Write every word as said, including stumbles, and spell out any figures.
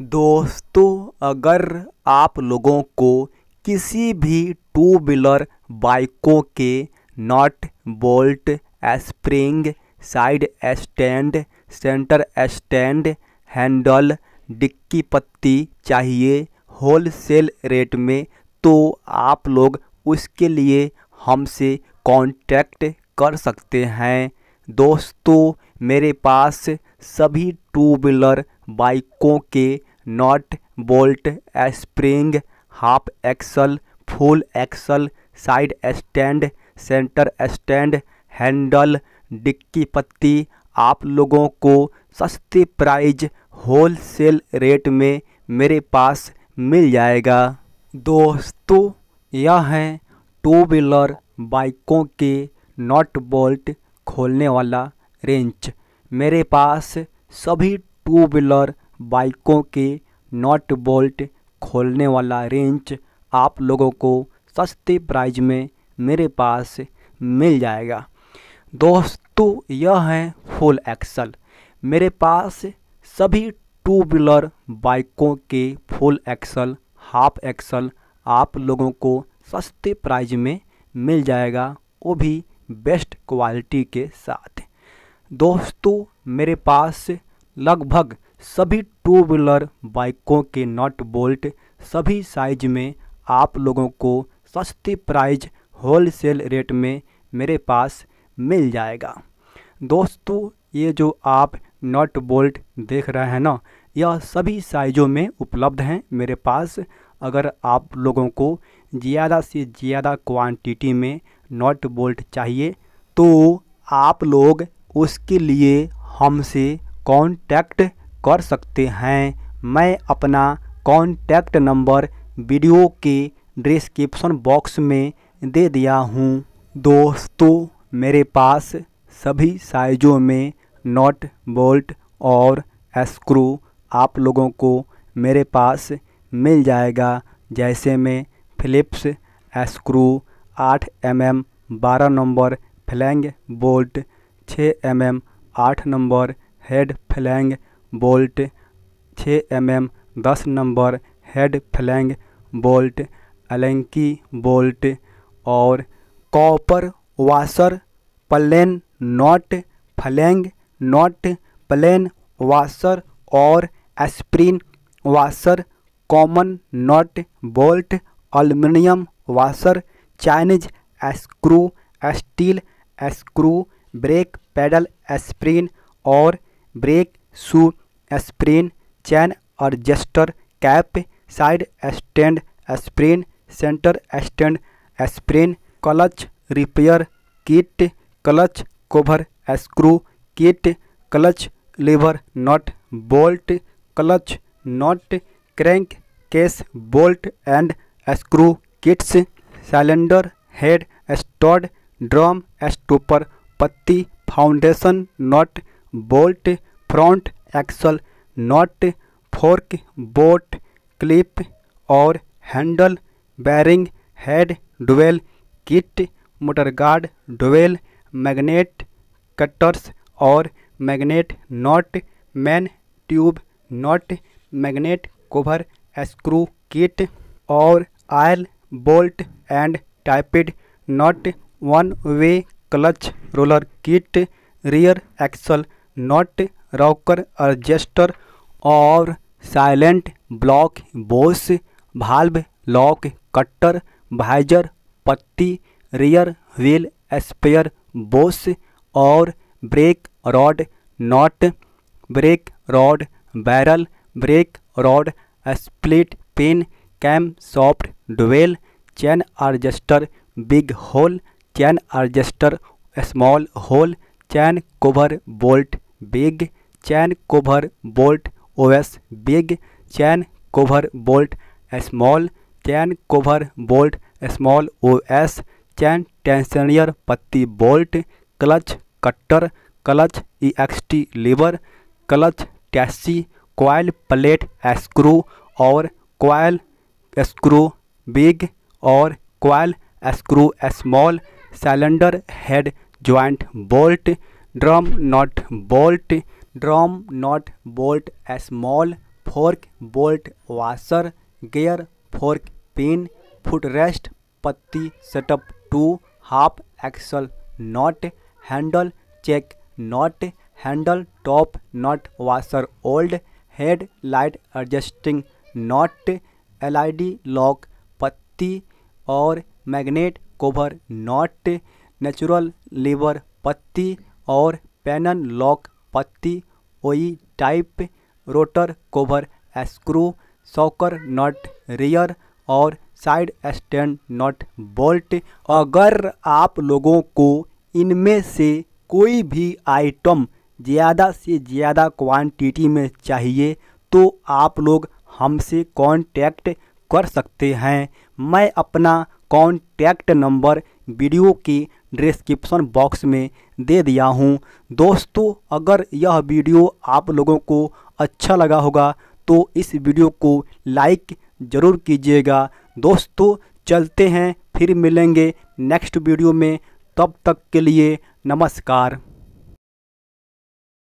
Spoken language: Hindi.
दोस्तों, अगर आप लोगों को किसी भी टू व्हीलर बाइकों के nut bolt spring side stand centre stand handle dicky पत्ती चाहिए होल सेल रेट में, तो आप लोग उसके लिए हमसे कांटेक्ट कर सकते हैं। दोस्तों, मेरे पास सभी टू व्हीलर बाइकों के nut bolt spring half axle full axle side stand centre stand handle dicky पत्ती आप लोगों को सस्ते प्राइस होल सेल रेट में मेरे पास मिल जाएगा। दोस्तों, यह है टू व्हीलर बाइकों के नट बोल्ट खोलने वाला रेंच। मेरे पास सभी टू व्हीलर बाइकों के नट बोल्ट खोलने वाला रेंच आप लोगों को सस्ते प्राइस में मेरे पास मिल जाएगा। दोस्तों, यह है फुल एक्सल। मेरे पास सभी टू व्हीलर बाइकों के फुल एक्सल हाफ एक्सल आप लोगों को सस्ते प्राइस में मिल जाएगा, वो भी बेस्ट क्वालिटी के साथ। दोस्तों, मेरे पास लगभग सभी टू व्हीलर बाइकों के नट बोल्ट सभी साइज में आप लोगों को सस्ते प्राइस होल सेल रेट में मेरे पास मिल जाएगा। दोस्तों, ये जो आप नट बोल्ट देख रहे हैं ना, यह सभी साइज़ों में उपलब्ध हैं मेरे पास। अगर आप लोगों को ज़्यादा से ज़्यादा क्वांटिटी में नट बोल्ट चाहिए तो आप लोग उसके लिए हमसे कांटेक्ट कर सकते हैं। मैं अपना कांटेक्ट नंबर वीडियो के डिस्क्रिप्शन बॉक्स में दे दिया हूँ। दोस्तों, मेरे पास सभी साइज़ों में नट बोल्ट और स्क्रू आप लोगों को मेरे पास मिल जाएगा। जैसे में फिलिप्स स्क्रू आठ एम एम बारह नंबर फ्लैंग बोल्ट, छः एम एम आठ नंबर हेड फ्लैंग बोल्ट, छः एम एम दस number head flange bolt, Allen key bolt और copper washer, plain nut flange nut, plain washer और spring washer, common nut bolt, aluminium washer, Chinese screw, steel screw, brake pedal spring और brake shoe spring, chain adjuster cap, side stand spring, centre stand spring, clutch repair kit, clutch cover screw kit, clutch lever nut bolt, clutch nut crank case bolt and screw kits, cylinder head stud, drum stopper पत्ती, foundation nut bolt, front axle nut, fork boot clip और handle, bearing head dowel kit, motor guard dowel, magnet cutters और magnet nut, main tube nut, magnet cover screw kit और oil bolt and tappet nut, one way clutch roller kit, rear axle nut, rocker adjuster और silent block boss, valve lock cutter, visor पट्टी, रियर व्हील स्पेयर बोस और brake rod nut, brake rod barrel, brake rod split pin, cam shaft dowel, chain adjuster big hole, chain adjuster small hole, chain cover bolt big, chain cover bolt OS big, chain cover bolt small, chain cover bolt small OS, chain tensioner पत्ती bolt, clutch cutter, clutch EXT lever, clutch टैसी, कॉइल प्लेट स्क्रू और कॉइल स्क्रू बिग और coil screw small, cylinder head joint bolt, drum nut bolt, drum nut bolt small, fork bolt washer, gear fork pin, footrest पत्ती setup two, half axle nut, handle check nut, handle top nut washer old, head light adjusting nut, L I D lock पत्ती और magnet cover nut, natural lever पत्ती और पैनल लॉक पत्ती, OE type, rotor cover screw, shocker nut rear और साइड स्टैंड नट बोल्ट। अगर आप लोगों को इनमें से कोई भी आइटम ज़्यादा से ज़्यादा क्वांटिटी में चाहिए तो आप लोग हमसे कांटेक्ट कर सकते हैं। मैं अपना कांटेक्ट नंबर वीडियो की डिस्क्रिप्शन बॉक्स में दे दिया हूं। दोस्तों, अगर यह वीडियो आप लोगों को अच्छा लगा होगा तो इस वीडियो को लाइक ज़रूर कीजिएगा। दोस्तों, चलते हैं, फिर मिलेंगे नेक्स्ट वीडियो में। तब तक के लिए नमस्कार।